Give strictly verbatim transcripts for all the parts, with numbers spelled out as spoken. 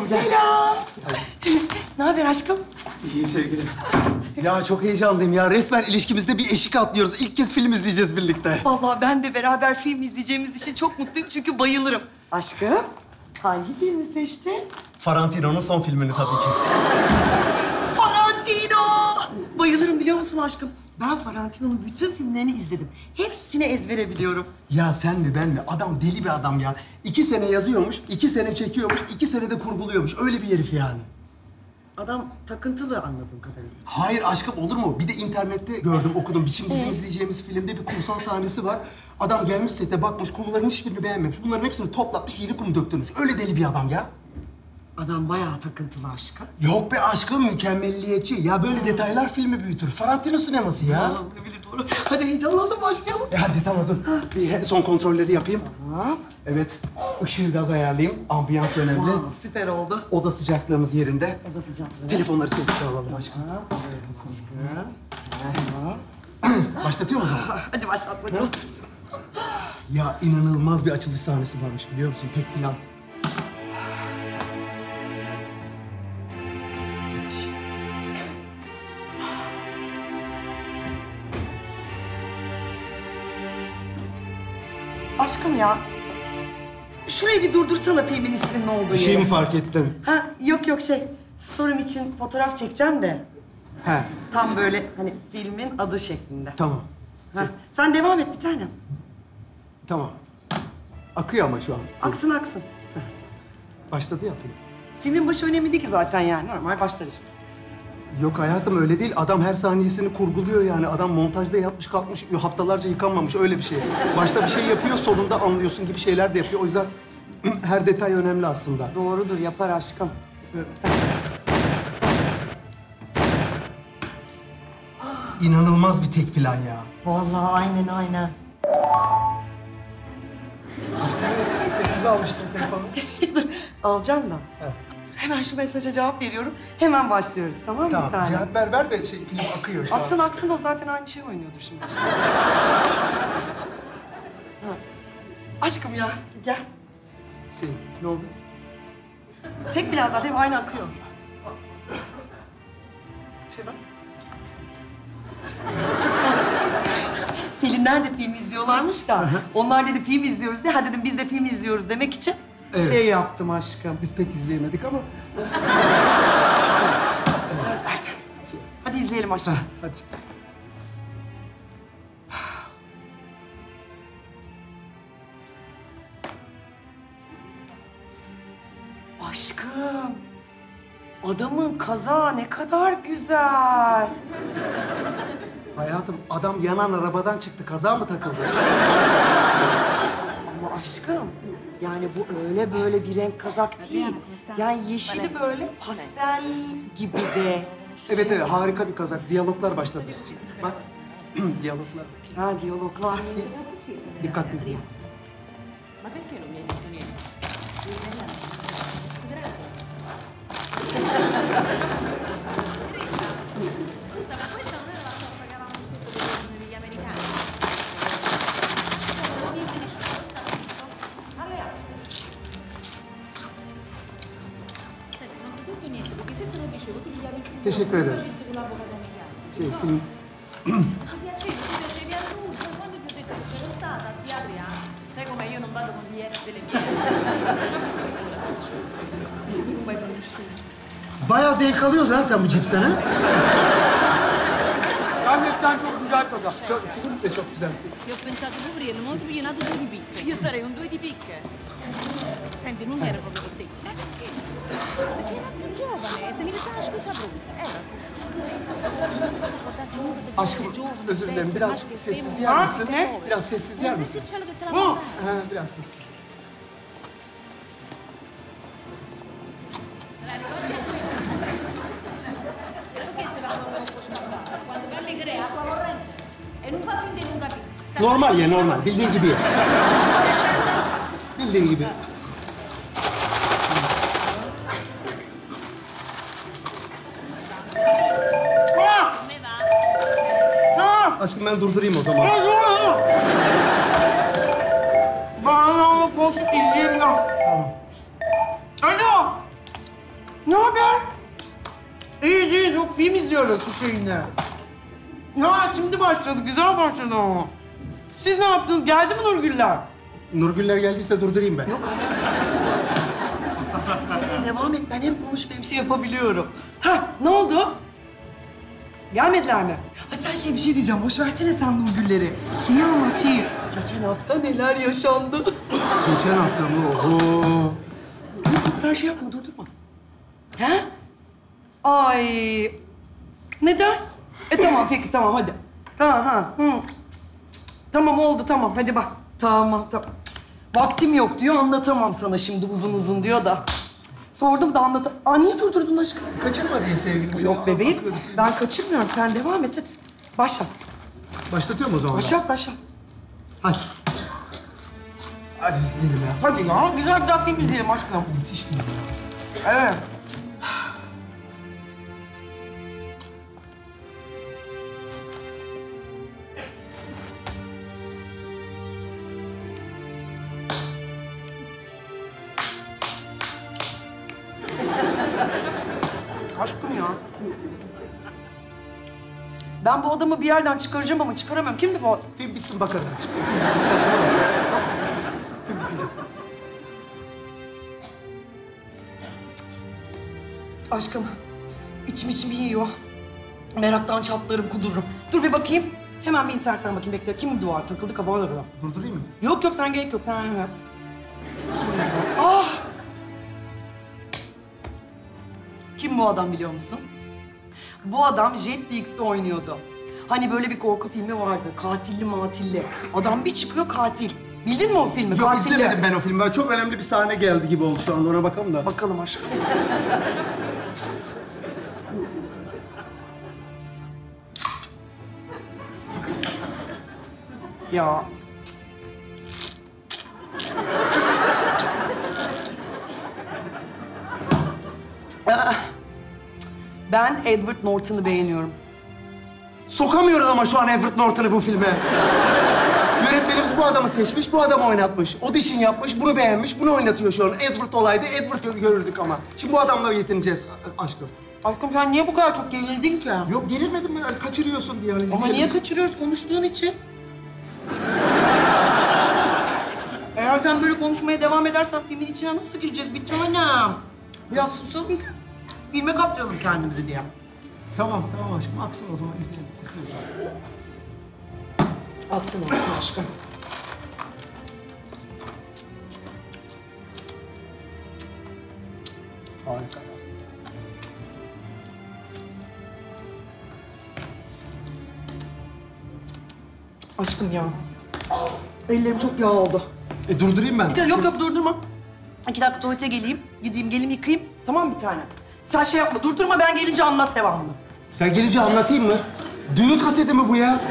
güzel. Selam. Ne haber aşkım? İyiyim sevgilim. Ya çok heyecanlıyım ya. Resmen ilişkimizde bir eşik atlıyoruz. İlk kez film izleyeceğiz birlikte. Vallahi ben de beraber film izleyeceğimiz için çok mutluyum çünkü bayılırım. Aşkım, hangi filmi seçtin? Tarantino'nun son filmini tabii ki. Tarantino! Bayılırım biliyor musun aşkım? Ben Tarantino'nun bütün filmlerini izledim. Hepsini ezbere biliyorum. Ya sen mi ben mi? Adam deli bir adam ya. İki sene yazıyormuş, iki sene çekiyormuş, iki sene de kurguluyormuş. Öyle bir herif yani. Adam takıntılı anladığım kadarıyla. Hayır aşkım olur mu? Bir de internette gördüm, okudum. Şimdi bizim izleyeceğimiz filmde bir kumsal sahnesi var. Adam gelmiş sete bakmış, kumların hiçbirini beğenmemiş. Bunların hepsini toplatmış, yeni kum döktürmüş. Öyle deli bir adam ya. Adam bayağı takıntılı aşkım. Yok be aşkım, mükemmelliyetçi. Ya böyle detaylar filmi büyütür. Tarantino sineması ya. Vallahi bilir doğru. Hadi heyecanlandım, başlayalım. E hadi tamam dur. Bir son kontrolleri yapayım. Tamam. Evet, ışığı gaz ayarlayayım. Ambiyans önemli. Wow, süper oldu. Oda sıcaklığımız yerinde. Oda sıcaklığı. Telefonları sessiz alalım aşkım. Tamam. Başlatıyor mu o zaman? Hadi başlat bakalım. Ya inanılmaz bir açılış sahnesi varmış biliyor musun? Tek plan. Müthiş. Aşkım ya, şurayı bir durdursana filmin isminin olduğu Bir şey yere. mi fark ettin? Ha, yok yok şey, story'm için fotoğraf çekeceğim de. He, Tam böyle hani filmin adı şeklinde. tamam. Ha, sen devam et bir tanem. Tamam. Akıyor ama şu an. Aksın aksın. Başladı ya film. Filmin başı önemli değil ki zaten yani. Normal başlar işte. Yok hayatım öyle değil. Adam her saniyesini kurguluyor yani. Adam montajda yatmış kalkmış, haftalarca yıkanmamış öyle bir şey. Başta bir şey yapıyor, sonunda anlıyorsun gibi şeyler de yapıyor. O yüzden her detay önemli aslında. Doğrudur, yapar aşkım. İnanılmaz bir tek plan ya. Vallahi aynen aynen. Sessize almıştım telefonu. Dur, alacağım da. Evet. Hemen şu mesaja cevap veriyorum. Hemen başlıyoruz, tamam mı bir Tamam, tanem? cevap ver ver de şey, film akıyor şu an. Aksın aksın o zaten aynı şey oynuyordur şimdi. Ha. Aşkım ya, gel. Şey, ne oldu? Tek plan zaten aynı akıyor. Şuradan. Selinler de film izliyorlarmış da. Onlar dedi film izliyoruz diye. Ha dedim biz de film izliyoruz demek için Evet. şey yaptım aşkım. Biz pek izleyemedik ama. Hadi izleyelim aşkım. Heh, hadi. Aşkım. Adamın kazağı ne kadar güzel. Hayatım adam yanan arabadan çıktı. Kaza mı takıldı? Ama aşkım yani bu öyle böyle bir renk kazak değil. Yani yeşili böyle pastel gibi de. Evet evet harika bir kazak. Diyaloglar başladı. Bak diyaloglar. Ha diyaloglar. Dikkatli izleyin. Ma perché non mi hai detto niente? Scusa, ma questa non era la cosa che avevamo scelto degli americani? Non niente nessuno. Allora, senti, non ti ho detto niente, perché se te lo dicevo tu gli avessi Teşekkür ederim. visto con l'avvocato americano. Şey film Ma piacere, ti piacevi a lui, poi quando ti ho detto che c'ero stata qui a Adriano, sai come io non vado con gli ex delle mie. Tu non vai conosciuto. bayağı zevk alıyorsun ha sen bu cipsen ha? Gerçekten çok güzel kazak. Çok, film de çok güzel. Io ho pensato proprio, non ho sbrinato due di picche. Io sarei un due di picche. Senti, non era proprio per te. Ma perché? Perché era più giovane e tenevi questa scusa brutta. Era più giovane. Aşkım özür dilerim biraz sessiz yer misin? Biraz sessiz yer misin? Quello che te l'ha mandato. Ha, biraz sessiz. Quando parli crea acqua corrente e non fa finta di non capire. Normal ye normal. Bildiğin gibi ye. Bildiğin gibi. Come va? Aşkım ben durdurayım o zaman. Bana ama boş izleyeyim ya. Alo. film izliyoruz Hüseyin'le. Ha şimdi başladı, güzel başladı ama. Siz ne yaptınız? Geldi mi Nurgüller? Nurgüller geldiyse durdurayım ben. Yok hayatım. Sen izlemeye devam et. Ben hem konuşup hem şey yapabiliyorum. Ha ne oldu? Gelmediler mi? Ha sen şey bir şey diyeceğim. Boş versene sen Nurgülleri. Şeyi anlat şeyi. Geçen hafta neler yaşandı? Geçen hafta mı? Oho. Sen şey yapma, durdurma. He? Ay. Neden? E tamam, peki tamam hadi. Tamam ha. Hı. Tamam oldu tamam hadi bak. Tamam tamam. Vaktim yok diyor, anlatamam sana şimdi uzun uzun diyor da. Sordum da anlat. Aa niye durdurdun aşkım? Kaçırma diye sevgilim. Yok bebeğim, ben kaçırmıyorum. Sen devam et hadi. Başla. Başlatıyorum o zaman. Başlat, başla. Hadi. Hadi izleyelim ya. Hadi ya, güzel güzel film izleyelim aşkım. Müthiş film ya. Evet. Aşkım ya. Ben bu adamı bir yerden çıkaracağım ama çıkaramıyorum. Kimdi bu? Film bitsin bakarız. Aşkım, içim içim yiyor. Meraktan çatlarım, kudururum. Dur bir bakayım. Hemen bir internetten bakayım. Bekle. Kim bu duvar? Takıldı kafama takıldı. Durdurayım mı? Yok yok, sen gerek yok. Sen... Ah! Kim bu adam biliyor musun? Bu adam Jetflix'te oynuyordu. Hani böyle bir korku filmi vardı. Katilli matilli. Adam bir çıkıyor katil. Bildin mi o filmi? Yok Katilli. izlemedim ben o filmi. Ben çok önemli bir sahne geldi gibi oldu şu anda. Ona bakalım da. Bakalım aşkım. Ya. Ah. Ben Edward Norton'u beğeniyorum. Sokamıyoruz ama şu an Edward Norton'u bu filme. Yönetmenimiz bu adamı seçmiş, bu adamı oynatmış. Audition yapmış, bunu beğenmiş, bunu oynatıyor şu an. Edward olaydı, Edward görürdük ama. Şimdi bu adamla yetineceğiz a- aşkım. Aşkım sen niye bu kadar çok gerildin ki? Yok gerilmedim mi? Yani kaçırıyorsun bir an. Ama izleyelim. niye kaçırıyoruz konuştuğun için? Eğer sen böyle konuşmaya devam edersen filmin içine nasıl gireceğiz bir tanem? Biraz susalım, filme kaptıralım kendimizi diye. Tamam, tamam aşkım. Aksın o zaman izleyelim. izleyelim. Aksın olsun aşkım. Harika. Aşkım ya. Ellerim çok yağ oldu. E durdurayım ben. Bir de yok yok durdurma. İki dakika tuvalete geleyim. Gideyim geleyim yıkayayım. Tamam bir tane. Sen şey yapma durdurma, ben gelince anlat devamını. Sen gelince anlatayım mı? Düğün kaseti mi bu ya?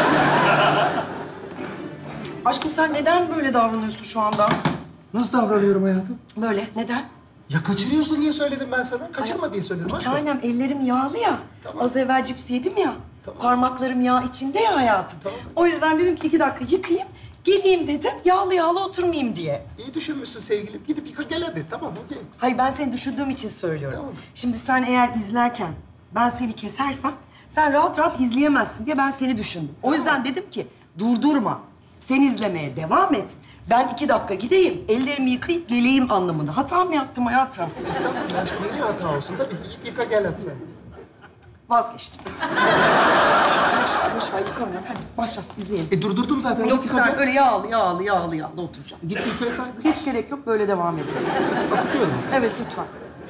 Aşkım sen neden böyle davranıyorsun şu anda? Nasıl davranıyorum hayatım? Böyle neden? Ya kaçırıyorsun diye söyledim ben sana. Kaçırma diye söyledim Bir aşkım. tanem ellerim yağlı ya. Tamam. Az evvel cips yedim ya. Tamam. Parmaklarım yağ içinde ya hayatım. Tamam. O yüzden dedim ki iki dakika yıkayayım. Geleyim dedim yağlı yağlı oturmayayım diye. İyi düşünmüşsün sevgilim. Gidip yıka gel hadi. Tamam okey. Hayır ben seni düşündüğüm için söylüyorum. Tamam. Şimdi sen eğer izlerken ben seni kesersem sen rahat rahat izleyemezsin diye ben seni düşündüm. O yüzden dedim ki durdurma. Sen izlemeye devam et. Ben iki dakika gideyim, ellerimi yıkayıp geleyim anlamında. Hata mı yaptım hayatım? Estağfurullah aşkım. Niye hata olsun? Tabii git yıka gel hadi sen. Vazgeçtim. boş ver, boş ver yıkamıyorum. Hadi başlat izleyelim. E durdurdum zaten. Yok Git bir yıka tane gel. öyle yağlı, yağlı, yağlı, yağlı oturacağım. Git yıkaya say. Hiç gerek yok, böyle devam edelim. Akıtıyorum. Evet, lütfen.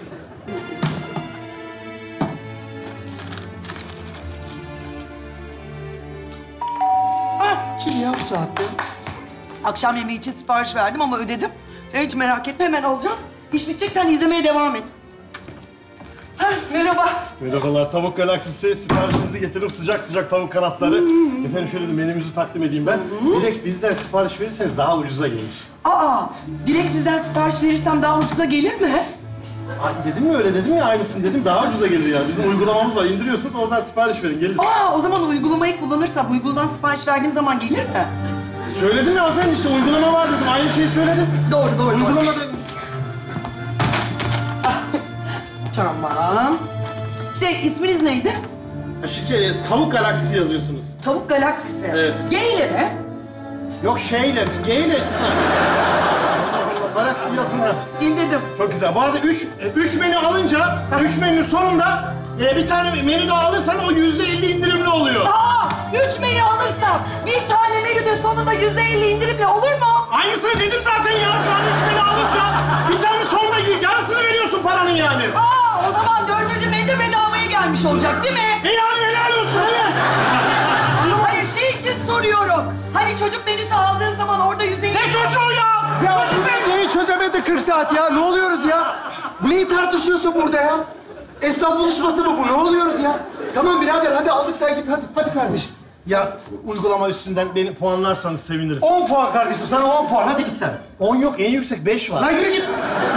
Kim ya bu saatte? Akşam yemeği için sipariş verdim ama ödedim. Sen hiç merak etme, hemen alacağım. İş bitecek, sen izlemeye devam et. Heh, merhaba. Merhabalar, tavuk galaksisi. Siparişinizi getirdim. Sıcak sıcak tavuk kanatları. Efendim şöyle de menümüzü takdim edeyim ben. Direkt bizden sipariş verirseniz daha ucuza gelir. Aa, direkt sizden sipariş verirsem daha ucuza gelir mi? Ay, dedim mi öyle dedim ya aynısını dedim. Daha ucuza gelir yani. Bizim uygulamamız var. İndiriyorsunuz oradan sipariş verin. Gelir. Aa, o zaman uygulamayı kullanırsam, uygulamadan sipariş verdiğim zaman gelir mi? Söyledim ya hanımefendi işte uygulama var dedim. Aynı şeyi söyledim. Doğru, doğru, doğru. Uygulama dedim. Tamam. Şey, isminiz neydi? Şu e, tavuk galaksisi yazıyorsunuz. Tavuk Galaksisi. Evet. G ile mi? Yok şeyle, G ile. Galaksi yazınlar. İndirdim. Çok güzel. Bu arada üç, e, üç menü alınca, üç menünün sonunda e, bir tane menü daha alırsan o yüzde elli indirimli oluyor. Aa, üç menü alırsam bir tane menüde sonunda yüzde elli indirimli olur mu? Aynısını dedim zaten ya. Şu an üç menü alınca bir tane sonunda y- yarısını veriyorsun paranın yani. Aa, o zaman dördüncü menü de bedavaya gelmiş olacak değil mi? E yani helal olsun. Evet. Hayır, şey için soruyorum. Hani çocuk menüsü aldığın zaman orada yüzde elli... Ne çocuğu ya? Ya neyi çözemedi kırk saat ya? Ne oluyoruz ya? Bu neyi tartışıyorsun burada ya? Esnaf buluşması mı bu? Ne oluyoruz ya? Tamam birader hadi aldık sen git hadi. Hadi kardeşim. Ya uygulama üstünden beni puanlarsanız sevinirim. on puan kardeşim sana on puan. Hadi git sen. on yok, en yüksek beş var. Lan yürü git.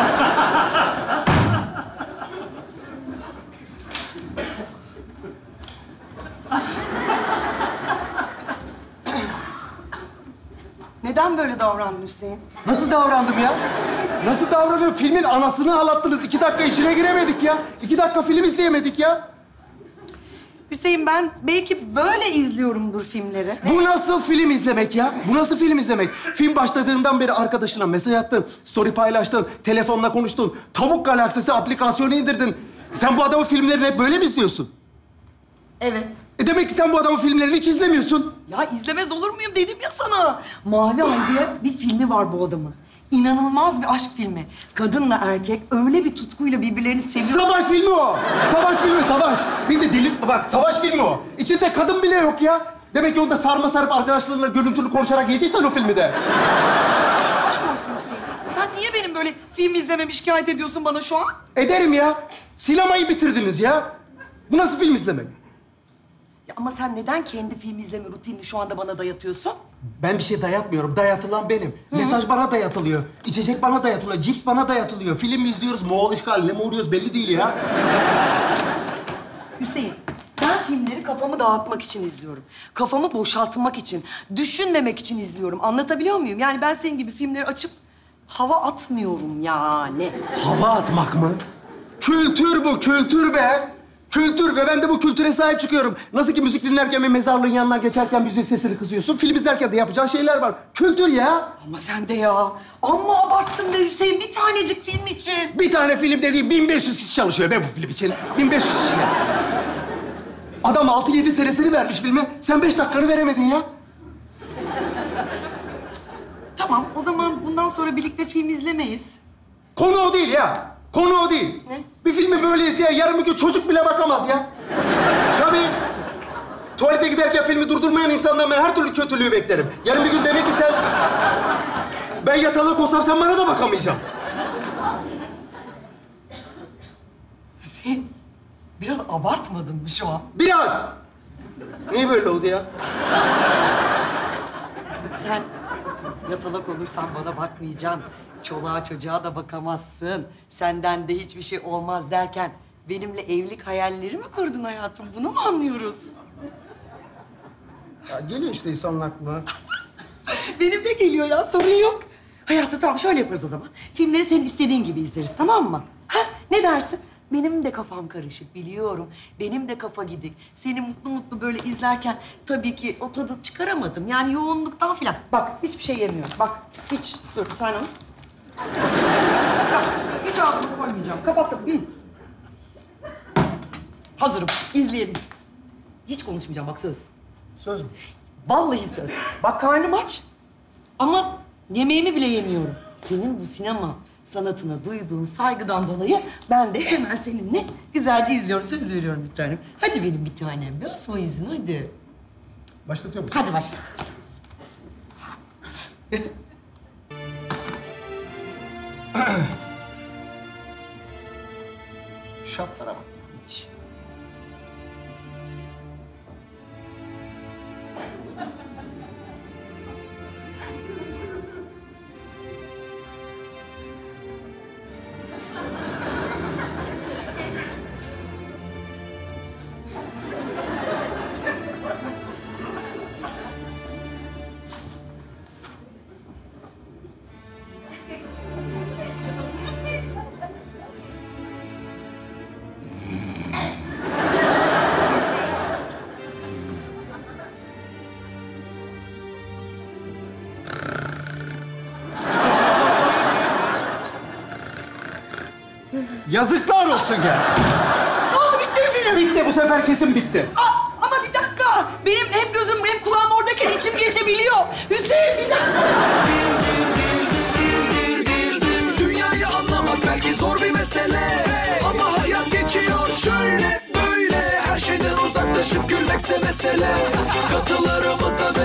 Neden böyle davrandın Hüseyin? Nasıl davrandım ya? Nasıl davranıyorum? Filmin anasını ağlattınız. İki dakika içine giremedik ya. İki dakika film izleyemedik ya. Hüseyin, ben belki böyle izliyorumdur filmleri. Bu nasıl film izlemek ya? Bu nasıl film izlemek? Film başladığından beri arkadaşına mesaj attın, story paylaştın, telefonla konuştun, Tavuk Galaksisi aplikasyonu indirdin. Sen bu adamın filmlerini hep böyle mi izliyorsun? Evet. E demek ki sen bu adamın filmlerini hiç izlemiyorsun. Ya izlemez olur muyum dedim ya sana. Mavi Ay diye bir filmi var bu adamın. İnanılmaz bir aşk filmi. Kadınla erkek öyle bir tutkuyla birbirlerini seviyor. Savaş filmi o. Savaş filmi, savaş. Bir de deli... Bak, savaş filmi o. İçinde kadın bile yok ya. Demek ki onda sarma sarıp arkadaşlarıyla görüntülü konuşarak yediysen o filmi de. Aşk olsun Hüseyin. Sen niye benim böyle film izlememi şikayet ediyorsun bana şu an? Ederim ya. Sinemayı bitirdiniz ya. Bu nasıl film izlemek? Ya ama sen neden kendi film izleme rutinini şu anda bana dayatıyorsun? Ben bir şey dayatmıyorum. Dayatılan benim. Mesaj bana dayatılıyor. İçecek bana dayatılıyor. Cips bana dayatılıyor. Film mi izliyoruz? Moğol işgaline mi uğruyoruz? Belli değil ya. Hüseyin, ben filmleri kafamı dağıtmak için izliyorum. Kafamı boşaltmak için, düşünmemek için izliyorum. Anlatabiliyor muyum? Yani ben senin gibi filmleri açıp hava atmıyorum yani. Hava atmak mı? Kültür bu, kültür be. Kültür ve ben de bu kültüre sahip çıkıyorum. Nasıl ki müzik dinlerken bir mezarlığın yanından geçerken müziğin sesini kısıyorsun. Film izlerken de yapacağın şeyler var. Kültür ya. Ama sen de ya. Amma abarttın be Hüseyin, bir tanecik film için. Bir tane film dediğim bin beş yüz kişi çalışıyor be bu film için. bin beş yüz kişi. Adam altı yedi senesini vermiş filme. Sen beş dakikanı veremedin ya. Tamam, o zaman bundan sonra birlikte film izlemeyiz. Konu o değil ya. Konu o değil. Ne? Bir filmi böyle izleyen yarın bir gün çocuk bile bakamaz ya. Tabii. Tuvalete giderken filmi durdurmayan insandan ben her türlü kötülüğü beklerim. Yarın bir gün demek ki sen... Ben yatalak olsam sen bana da bakamayacaksın. Hüseyin, biraz abartmadın mı şu an? Biraz. Niye böyle oldu ya? Sen yatalak olursan bana bakmayacaksın. Çoluğa çocuğa da bakamazsın. Senden de hiçbir şey olmaz derken benimle evlilik hayalleri mi kurdun hayatım? Bunu mu anlıyoruz? Ya geliyor işte insanın aklına. Benim de geliyor ya, sorun yok. Hayatım tamam, şöyle yaparız o zaman. Filmleri senin istediğin gibi izleriz, tamam mı? Ha, ne dersin? Benim de kafam karışık, biliyorum. Benim de kafa gidik. Seni mutlu mutlu böyle izlerken tabii ki o tadı çıkaramadım. Yani yoğunluktan filan. Bak, hiçbir şey yemiyorum. Bak, hiç. Dur, bir tane al. Bak, hiç ağzıma koymayacağım. Kapattım. Hı. Hazırım. İzleyelim. Hiç konuşmayacağım, bak söz. Söz mü? Vallahi söz. Bak karnım aç ama yemeğimi bile yemiyorum. Senin bu sinema sanatına duyduğun saygıdan dolayı ben de hemen seninle güzelce izliyorum. Söz veriyorum bir tanem. Hadi benim bir tanem. Bir asma yüzünü hadi. Başlatıyor musun? Hadi başlat. Şartlara bak. Hiç. Yazıklar olsun ya. Ne oldu, bitti mi film? Bitti, bu sefer kesin bitti. Aa, ama bir dakika. Benim hem gözüm hem kulağım oradayken içim geçebiliyor. Hüseyin bir dakika. Dünyayı anlamak belki zor bir mesele, ama hayat geçiyor şöyle böyle. Her şeyden uzaklaşıp gülmekse mesele. Katılarımıza